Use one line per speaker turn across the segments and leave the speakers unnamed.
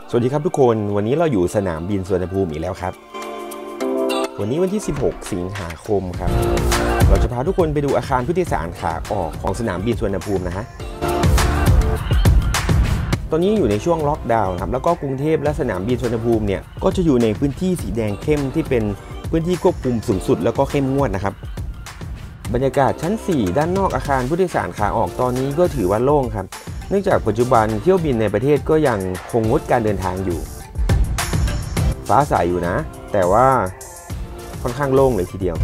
สวัสดีครับทุกคนวันนี้เราอยู่สนามบินสุวรรณภูมิอีกแล้วครับวันนี้วันที่16 สิงหาคมครับเราจะพาทุกคนไปดูอาคารผู้โดยสารขาออกของสนามบินสุวรรณภูมินะฮะตอนนี้อยู่ในช่วงล็อกดาวน์ครับแล้วก็กรุงเทพและสนามบินสุวรรณภูมิเนี่ยก็จะอยู่ในพื้นที่สีแดงเข้มที่เป็นพื้นที่ควบคุมสูงสุดแล้วก็เข้มงวดนะครับบรรยากาศชั้น4ด้านนอกอาคารผู้โดยสารขาออกตอนนี้ก็ถือว่าโล่งครับเนื่องจากปัจจุบันเที่ยวบินในประเทศก็ยังคงงดการเดินทางอยู่ฟ้าใสอยู่นะแต่ว่าค่อนข้างโล่งเลยทีเดียว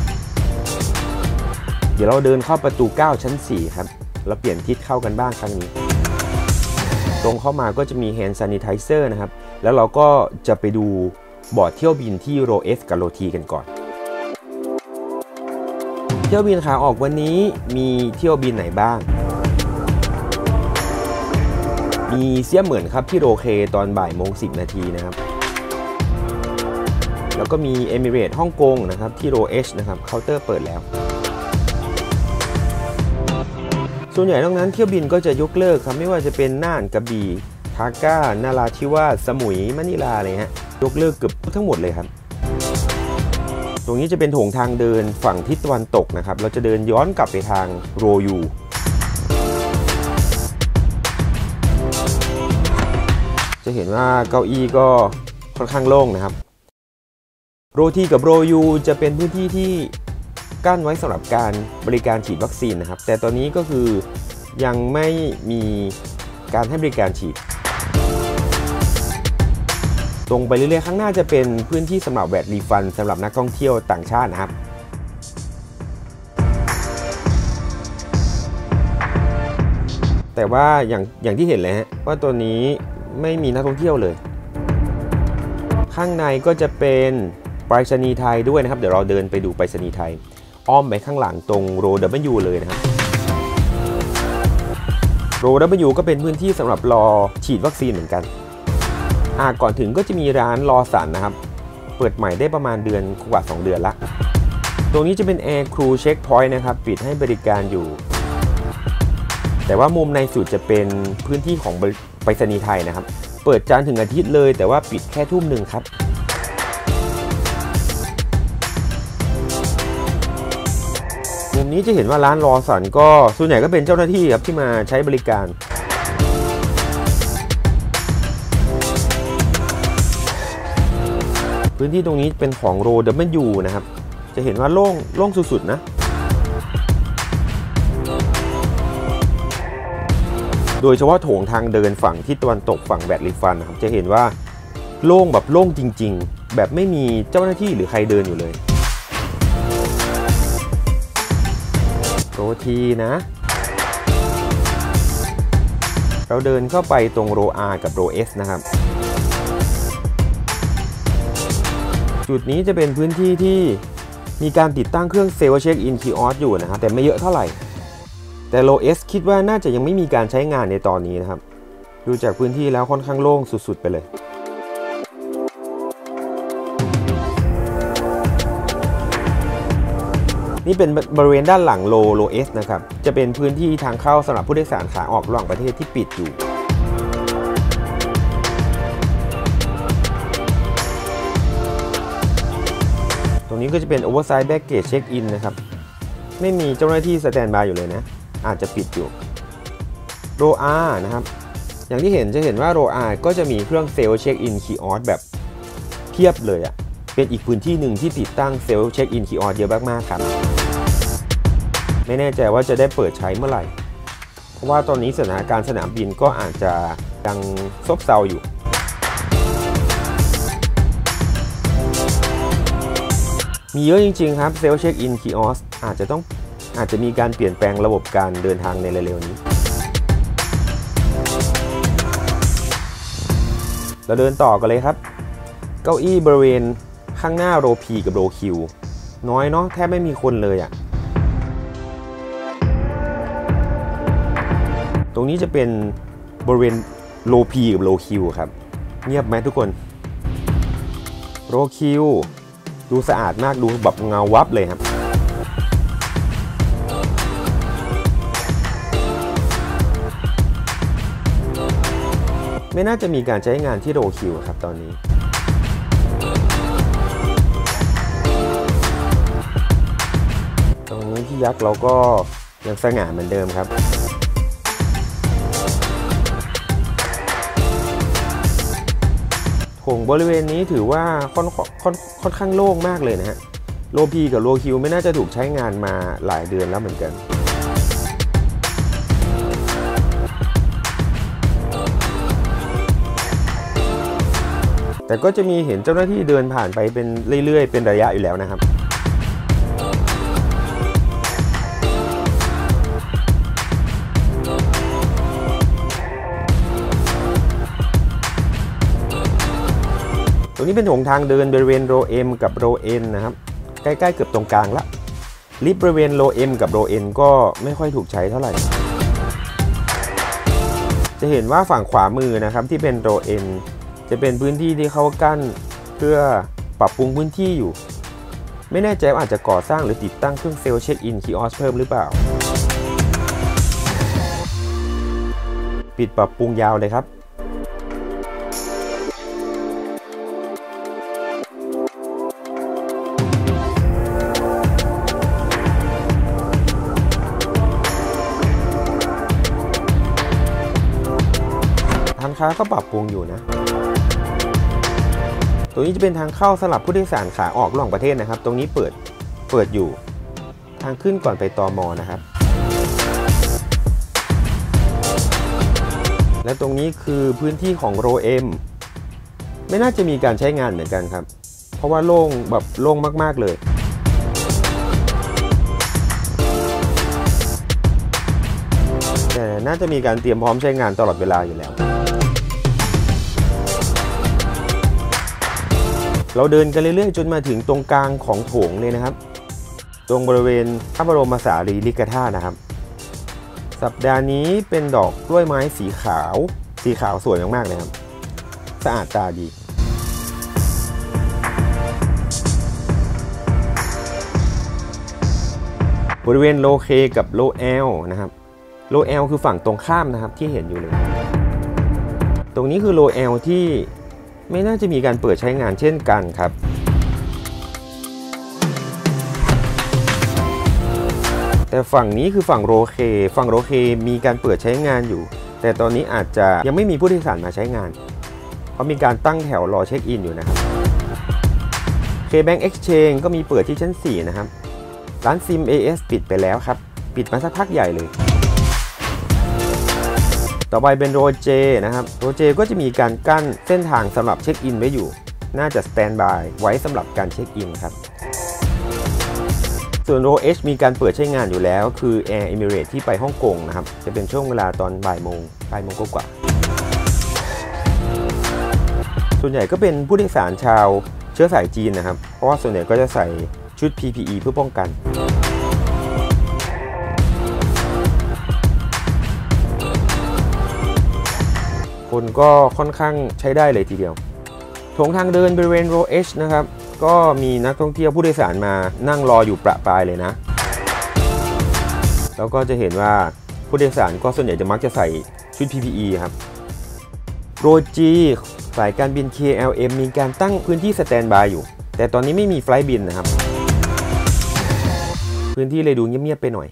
เดี๋ยวเราเดินเข้าประตู9ชั้น4ครับเราเปลี่ยนทิศเข้ากันบ้างครั้งนี้ตรงเข้ามาก็จะมี Hand Sanitizer นะครับแล้วเราก็จะไปดูบอร์ดเที่ยวบินที่โร S กับโร T กันก่อนเที่ยวบินขาออกวันนี้มีเที่ยวบินไหนบ้างมีเสี่ยเหมือนครับที่โรเคตอนบ่ายโมง10 นาทีนะครับแล้วก็มีเอมิเรตส์ฮ่องกงนะครับที่โร H นะครับเคาน์เตอร์เปิดแล้วส่วนใหญ่นอกนั้นเที่ยวบินก็จะยกเลิกครับไม่ว่าจะเป็นน่านกระบี่ทาก้านาราธิวาสสมุยมะนิลาอะไรฮะยกเลิกเกือบทั้งหมดเลยครับตรงนี้จะเป็นโถงทางเดินฝั่งทิศตะวันตกนะครับเราจะเดินย้อนกลับไปทางโรยูจะเห็นว่าเก้าอี้ก็ค่อนข้างโล่งนะครับโรทีกับโรยูจะเป็นพื้นที่ที่กั้นไว้สำหรับการบริการฉีดวัคซีนนะครับแต่ตอนนี้ก็คือยังไม่มีการให้บริการฉีดตรงไปเรื่อยๆข้างหน้าจะเป็นพื้นที่สำหรับแวตรีฟันสำหรับนักท่องเที่ยวต่างชาตินะครับแต่ว่าอย่างที่เห็นเลยฮะว่าตัวนี้ไม่มีนักท่องเที่ยวเลยข้างในก็จะเป็นไปรษณีย์ไทยด้วยนะครับเดี๋ยวเราเดินไปดูไปรษณีย์ไทยอ้อมไปข้างหลังตรงโร W เลยนะครับโร W ก็เป็นพื้นที่สำหรับรอฉีดวัคซีนเหมือนกันก่อนถึงก็จะมีร้านรอสันนะครับเปิดใหม่ได้ประมาณเดือนกว่า2 เดือนละตรงนี้จะเป็น Air Crew Checkpoint นะครับปิดให้บริการอยู่แต่ว่ามุมในสุดจะเป็นพื้นที่ของไปรษณีย์ไทยนะครับเปิดจันทร์ถึงอาทิตย์เลยแต่ว่าปิดแค่ทุ่มหนึ่งครับมุมนี้จะเห็นว่าร้านรอสันก็ส่วนใหญ่ก็เป็นเจ้าหน้าที่ครับที่มาใช้บริการพื้นที่ตรงนี้เป็นของโร W นะครับจะเห็นว่าโล่งสุดๆนะโดยเฉพาะโถงทางเดินฝั่งที่ตะวันตกฝั่งแวตรีฟันนะครับจะเห็นว่าโล่งแบบโล่งจริงๆแบบไม่มีเจ้าหน้าที่หรือใครเดินอยู่เลยโรทีนะเราเดินเข้าไปตรงโร R กับโร S นะครับจุดนี้จะเป็นพื้นที่ที่มีการติดตั้งเครื่องเซลล์เช็คอินคีออสอยู่นะครับแต่ไม่เยอะเท่าไหร่แต่โร S คิดว่าน่าจะยังไม่มีการใช้งานในตอนนี้นะครับดูจากพื้นที่แล้วค่อนข้างโล่งสุดๆไปเลยนี่เป็นบริเวณด้านหลังโร S นะครับจะเป็นพื้นที่ทางเข้าสำหรับผู้โดยสารขาออกระหว่างประเทศที่ปิดอยู่ตรงนี้ก็จะเป็น Oversize Baggage Check In นะครับไม่มีเจ้าหน้าที่สแตนบายอยู่เลยนะอาจจะปิดอยู่โร R นะครับอย่างที่จะเห็นว่าโร R ก็จะมีเครื่องเซลล์เช็คอินคีออสแบบเพียบเลยอ่ะเป็นอีกพื้นที่หนึ่งที่ติดตั้งเซลล์เช็คอินคีออสเยอะมากๆครับไม่แน่ใจว่าจะได้เปิดใช้เมื่อไหร่เพราะว่าตอนนี้สถานการณ์สนามบินก็อาจจะยังซบเซาอยู่มีเยอะจริงๆครับเซลล์เช็คอินคีออสอาจจะมีการเปลี่ยนแปลงระบบการเดินทางในเร็วๆนี้เราเดินต่อกันเลยครับเก้าอี้บริเวณข้างหน้าโร P กับโร Q น้อยเนาะแทบไม่มีคนเลยอ่ะตรงนี้จะเป็นบริเวณโร P กับโร Q ครับเงียบไหมทุกคนโร Q ดูสะอาดมากดูแบบเงาวับเลยครับไม่น่าจะมีการใช้งานที่โรคิวครับตอนนี้ตรงนี้ที่ยักษ์เราก็ยังสง่าเหมือนเดิมครับโถงบริเวณนี้ถือว่าค่อนข้างโล่งมากเลยนะฮะโลพีกับโลคิวไม่น่าจะถูกใช้งานมาหลายเดือนแล้วเหมือนกันแต่ก็จะมีเห็นเจ้าหน้าที่เดินผ่านไปเป็นเรื่อยๆเป็นระยะอยู่แล้วนะครับตรงนี้เป็นหนทางเดินบริเวณโรเอ็มกับโรเอ็นนะครับใกล้ๆเกือบตรงกลางละลิฟต์บริเวณโรเอ็มกับโรเอ็นก็ไม่ค่อยถูกใช้เท่าไหร่จะเห็นว่าฝั่งขวามือนะครับที่เป็นโรเอ็นจะเป็นพื้นที่ที่เขากั้นเพื่อปรับปรุงพื้นที่อยู่ไม่แน่ใจว่าอาจจะก่อสร้างหรือติดตั้งเครื่องเซลล์เช็คอินคีออสเพิ่มหรือเปล่าปิดปรับปรุงยาวเลยครับร้านค้าก็ปรับปรุงอยู่นะตรงนี้จะเป็นทางเข้าสำหรับผู้โดยสารขาออกระหว่างประเทศนะครับตรงนี้เปิดอยู่ทางขึ้นก่อนไปตม.นะครับและตรงนี้คือพื้นที่ของโรเอ็มไม่น่าจะมีการใช้งานเหมือนกันครับเพราะว่าโล่งแบบโล่งมากๆเลยแต่น่าจะมีการเตรียมพร้อมใช้งานตลอดเวลาอยู่แล้วเราเดินกันเรื่อยๆจนมาถึงตรงกลางของโถงเลยนะครับตรงบริเวณพระบรมสารีริกธาตุนะครับสัปดาห์นี้เป็นดอกกล้วยไม้สีขาวสวยมากๆเลยครับสะอาดตาดีบริเวณโลเคกับโลเอลนะครับโลเอลคือฝั่งตรงข้ามนะครับที่เห็นอยู่เลยตรงนี้คือโลเอลที่ไม่น่าจะมีการเปิดใช้งานเช่นกันครับแต่ฝั่งนี้คือฝั่งโรเคมีการเปิดใช้งานอยู่แต่ตอนนี้อาจจะยังไม่มีผู้โดยสารมาใช้งานเพราะมีการตั้งแถวรอเช็คอินอยู่นะครับ KBank Exchange ก็มีเปิดที่ชั้น4นะครับร้านซิม AS ปิดไปแล้วครับปิดมาสักพักใหญ่เลยต่อไปเป็นโรเจนะครับโรเจก็จะมีการกั้นเส้นทางสำหรับเช็คอินไว้อยู่น่าจะสแตนบายไว้สำหรับการเช็คอินครับส่วนโรเอชมีการเปิดใช้งานอยู่แล้วคือ Air Emirates ที่ไปฮ่องกงนะครับจะเป็นช่วงเวลาตอนบ่ายโมงกว่าส่วนใหญ่ก็เป็นผู้โดยสารชาวเชื้อสายจีนนะครับเพราะว่าส่วนใหญ่ก็จะใส่ชุด PPE เพื่อป้องกันคนก็ค่อนข้างใช้ได้เลยทีเดียวโถงทางเดินบริเวณโรเอชนะครับก็มีนักท่องเที่ยวผู้โดยสารมานั่งรออยู่ประปรายเลยนะแล้วก็จะเห็นว่าผู้โดยสารก็ส่วนใหญ่จะมักจะใส่ชุด PPE ครับโรจีสายการบิน KLM มีการตั้งพื้นที่สแตนบายอยู่แต่ตอนนี้ไม่มีไฟล์บินนะครับพื้นที่เลยดูเงียบๆไปหน่อย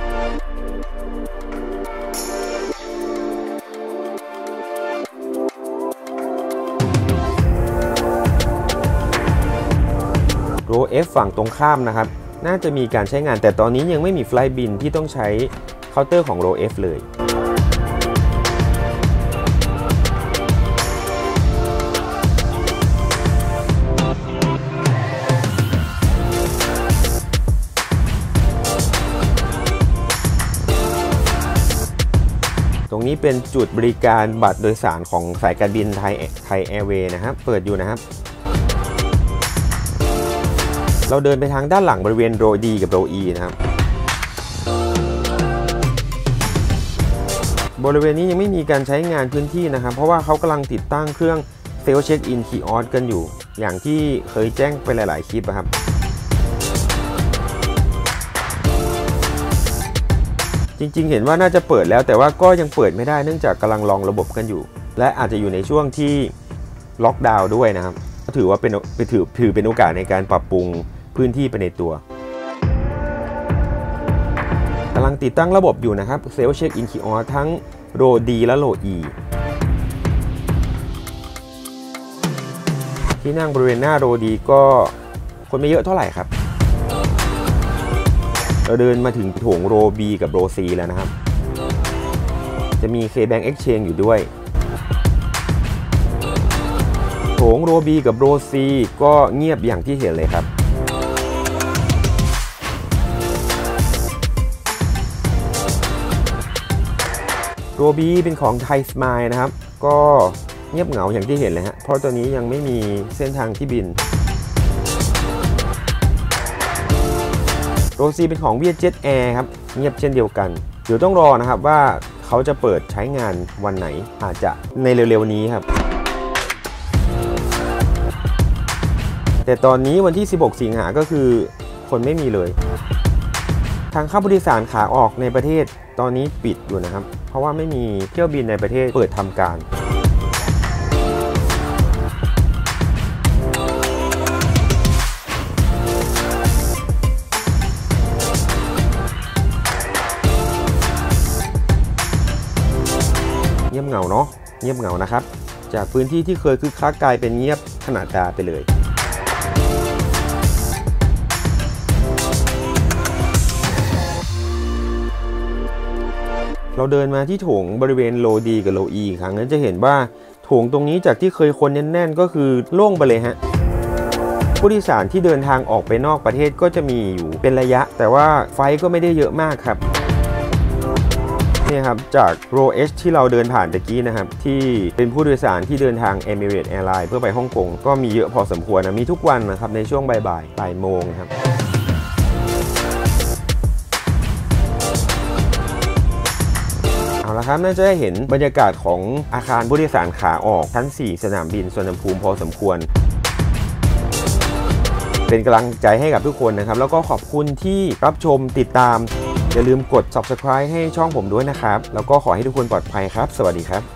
โรเอฟฝั่งตรงข้ามนะครับน่าจะมีการใช้งานแต่ตอนนี้ยังไม่มีไฟล์บินที่ต้องใช้เคาน์เตอร์ของโรเอฟเลยตรงนี้เป็นจุดบริการบัตรโดยสารของสายการบินไทยแอร์เวย์นะครับเปิดอยู่นะครับเราเดินไปทางด้านหลังบริเวณโรดีกับโรอีนะครับบริเวณนี้ยังไม่มีการใช้งานพื้นที่นะครับเพราะว่าเขากำลังติดตั้งเครื่องเซลล์เช็คอินคีออสกันอยู่อย่างที่เคยแจ้งไปหลายๆคลิปนะครับจริงๆเห็นว่าน่าจะเปิดแล้วแต่ว่าก็ยังเปิดไม่ได้เนื่องจากกำลังลองระบบกันอยู่และอาจจะอยู่ในช่วงที่ล็อกดาวน์ด้วยนะครับถือว่าเป็นโอกาสในการปรับปรุงพื้นที่ไปในตัวกำลังติดตั้งระบบอยู่นะครับเซลล์เช็คอินคีออทั้งโรดีและโรอีที่นั่งบริเวณหน้าโรดีก็คนไม่เยอะเท่าไหร่ครับเราเดินมาถึงโถงโรบีกับโรซีแล้วนะครับจะมี KBank Exchange อยู่ด้วยโถงโรบีกับโรซีก็เงียบอย่างที่เห็นเลยครับโรบีเป็นของไทยสมายนะครับก็เงียบเหงาอย่างที่เห็นเลยฮะเพราะตัวนี้ยังไม่มีเส้นทางที่บินโรซีเป็นของ Vietjet Air ครับเงียบเช่นเดียวกันเดี๋ยวต้องรอนะครับว่าเขาจะเปิดใช้งานวันไหนอาจจะในเร็วๆนี้ครับแต่ตอนนี้วันที่16สิงหาก็คือคนไม่มีเลยทางเข้าผู้โดยสารขาออกในประเทศตอนนี้ปิดอยู่นะครับเพราะว่าไม่มีเที่ยวบินในประเทศเปิดทำการเงียบเหงาเนาะเงียบเหงานะครับจากพื้นที่ที่เคยคึกคักกลายเป็นเงียบขนาดตาไปเลยเราเดินมาที่โถงบริเวณโลดีกับโลอีครั้งนั้นจะเห็นว่าโถงตรงนี้จากที่เคยคนแน่นๆก็คือโล่งไปเลยฮะผู้โดยสารที่เดินทางออกไปนอกประเทศก็จะมีอยู่เป็นระยะแต่ว่าไฟก็ไม่ได้เยอะมากครับนี่ครับจากโรเอชที่เราเดินผ่านตะกี้นะครับที่เป็นผู้โดยสารที่เดินทาง Emirates Airlines เพื่อไปฮ่องกงก็มีเยอะพอสมควรนะมีทุกวันนะครับในช่วงบ่ายโมงครับเอาละครับน่าจะได้เห็นบรรยากาศของอาคารผู้โดยสารขาออกชั้น4สนามบินสุวรรณภูมิพอสมควรเป็นกำลังใจให้กับทุกคนนะครับแล้วก็ขอบคุณที่รับชมติดตามอย่าลืมกด Subscribe ให้ช่องผมด้วยนะครับแล้วก็ขอให้ทุกคนปลอดภัยครับสวัสดีครับ